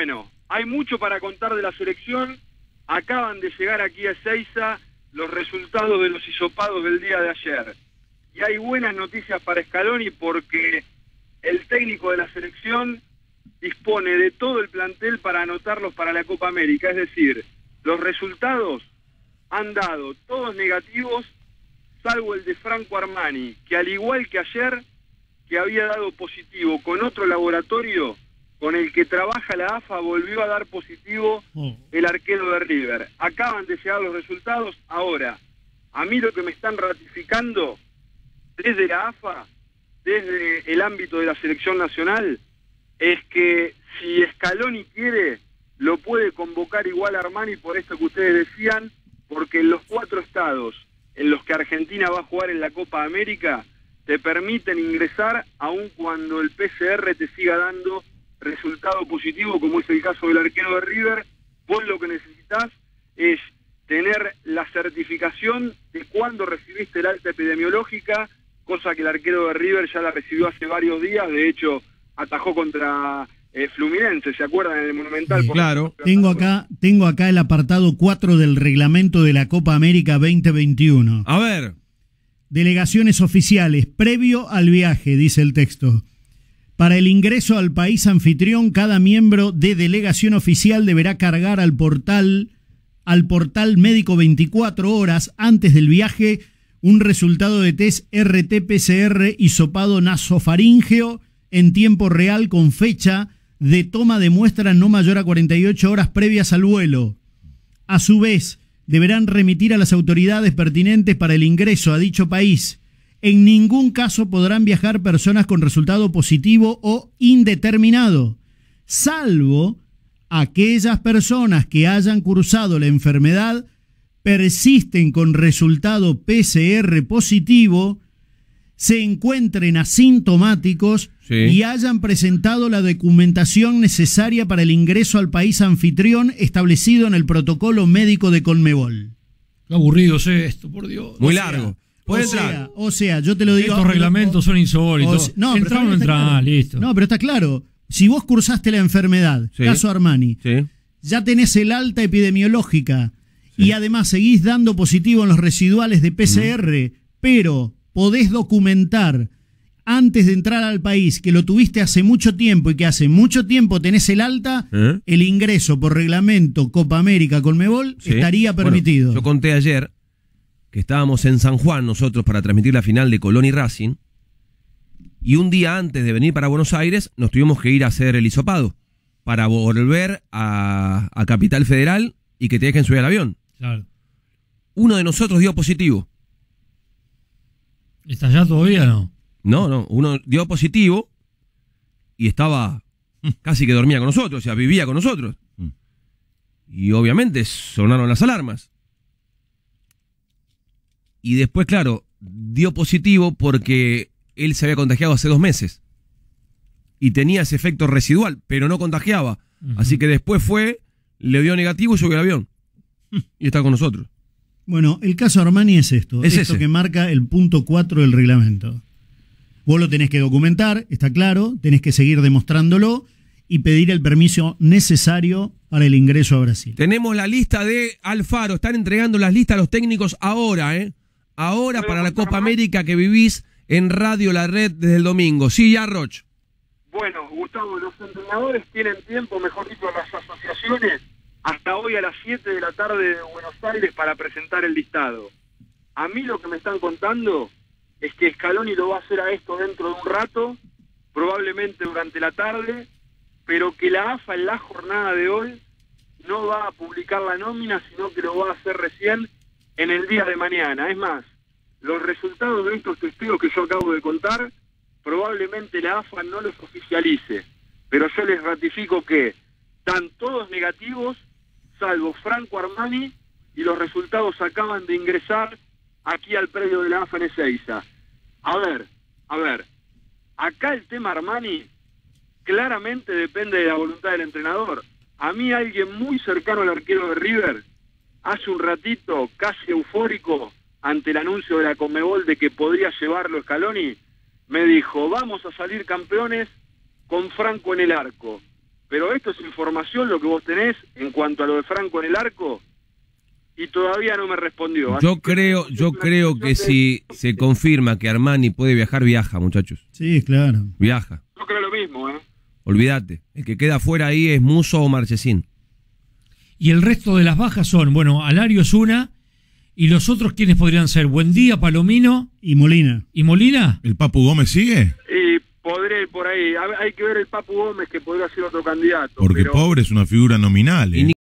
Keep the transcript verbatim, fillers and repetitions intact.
bueno, hay mucho para contar de la selección. Acaban de llegar aquí a Ezeiza los resultados de los hisopados del día de ayer. Y hay buenas noticias para Scaloni porque el técnico de la selección dispone de todo el plantel para anotarlos para la Copa América. Es decir, los resultados han dado todos negativos, salvo el de Franco Armani, que al igual que ayer, que había dado positivo con otro laboratorio con el que trabaja la A F A, volvió a dar positivo el arquero de River. Acaban de llegar los resultados. Ahora, a mí lo que me están ratificando desde la A F A, desde el ámbito de la selección nacional, es que si Scaloni quiere, lo puede convocar igual a Armani por esto que ustedes decían, porque en los cuatro estados en los que Argentina va a jugar en la Copa América, te permiten ingresar aun cuando el P C R te siga dando resultado positivo, como es el caso del arquero de River. Vos lo que necesitas es tener la certificación de cuándo recibiste el alta epidemiológica, cosa que el arquero de River ya la recibió hace varios días. De hecho, atajó contra eh, Fluminense, ¿se acuerdan? En el Monumental. Sí, por claro. Tengo acá, tengo acá el apartado cuatro del reglamento de la Copa América veinte veintiuno. A ver. Delegaciones oficiales, previo al viaje, dice el texto. Para el ingreso al país anfitrión, cada miembro de delegación oficial deberá cargar al portal, al portal médico veinticuatro horas antes del viaje un resultado de test R T P C R hisopado nasofaríngeo en tiempo real con fecha de toma de muestra no mayor a cuarenta y ocho horas previas al vuelo. A su vez, deberán remitir a las autoridades pertinentes para el ingreso a dicho país. En ningún caso podrán viajar personas con resultado positivo o indeterminado, salvo aquellas personas que hayan cursado la enfermedad, persisten con resultado P C R positivo, se encuentren asintomáticos sí. y hayan presentado la documentación necesaria para el ingreso al país anfitrión establecido en el protocolo médico de Conmebol. Qué aburrido es esto, por Dios. Muy o sea, largo. O sea, o sea, yo te lo digo. Estos reglamentos son insólitos. O, no, entra o no entra, claro. listo. No, pero está claro. Si vos cursaste la enfermedad, sí. caso Armani, sí. ya tenés el alta epidemiológica sí. y además seguís dando positivo en los residuales de P C R, mm. pero podés documentar antes de entrar al país que lo tuviste hace mucho tiempo y que hace mucho tiempo tenés el alta, ¿Eh? el ingreso por reglamento Copa América Conmebol sí. estaría permitido. Bueno, yo conté ayer que estábamos en San Juan nosotros para transmitir la final de Colón y Racing, y un día antes de venir para Buenos Aires nos tuvimos que ir a hacer el hisopado para volver a, a Capital Federal y que te dejen subir al avión. Claro. Uno de nosotros dio positivo. ¿Está allá todavía no? No, no, uno dio positivo y estaba casi que dormía con nosotros, o sea, vivía con nosotros. Y obviamente sonaron las alarmas. Y después, claro, dio positivo porque él se había contagiado hace dos meses. Y tenía ese efecto residual, pero no contagiaba. Uh-huh. Así que después fue, le dio negativo y subió al avión. Y está con nosotros. Bueno, el caso Armani es esto. Es esto ese. que marca el punto cuatro del reglamento. Vos lo tenés que documentar, está claro, tenés que seguir demostrándolo y pedir el permiso necesario para el ingreso a Brasil. Tenemos la lista de Alfaro, están entregando las listas a los técnicos ahora, ¿eh? Ahora para la Copa América que vivís en Radio La Red desde el domingo. Sí, ya, Roch. Bueno, Gustavo, los entrenadores tienen tiempo, mejor dicho, las asociaciones, hasta hoy a las siete de la tarde de Buenos Aires para presentar el listado. A mí lo que me están contando es que Scaloni lo va a hacer a esto dentro de un rato, probablemente durante la tarde, pero que la A F A en la jornada de hoy no va a publicar la nómina, sino que lo va a hacer recién en el día de mañana. Es más, los resultados de estos testeos que yo acabo de contar, probablemente la A F A no los oficialice, pero yo les ratifico que están todos negativos, salvo Franco Armani, y los resultados acaban de ingresar aquí al predio de la A F A en Ezeiza. A ver, a ver, acá el tema Armani claramente depende de la voluntad del entrenador. A mí alguien muy cercano al arquero de River, hace un ratito, casi eufórico, ante el anuncio de la Conmebol de que podría llevarlo Scaloni, me dijo, vamos a salir campeones con Franco en el arco. pero esto es información lo que vos tenés en cuanto a lo de Franco en el arco, y todavía no me respondió. Yo creo, yo creo que si se confirma que Armani puede viajar, viaja, muchachos. Sí, claro. Viaja. Yo creo lo mismo, ¿eh? Olvídate. El que queda fuera ahí es Musso o Marchesín. Y el resto de las bajas son, bueno, Alario es una, y los otros, ¿quiénes podrían ser? Buendía, Palomino Y Molina. y Molina. ¿El Papu Gómez sigue? Y podré ir por ahí. A ver, hay que ver el Papu Gómez, que podría ser otro candidato. Porque pero... pobre es una figura nominal. ¿eh? Y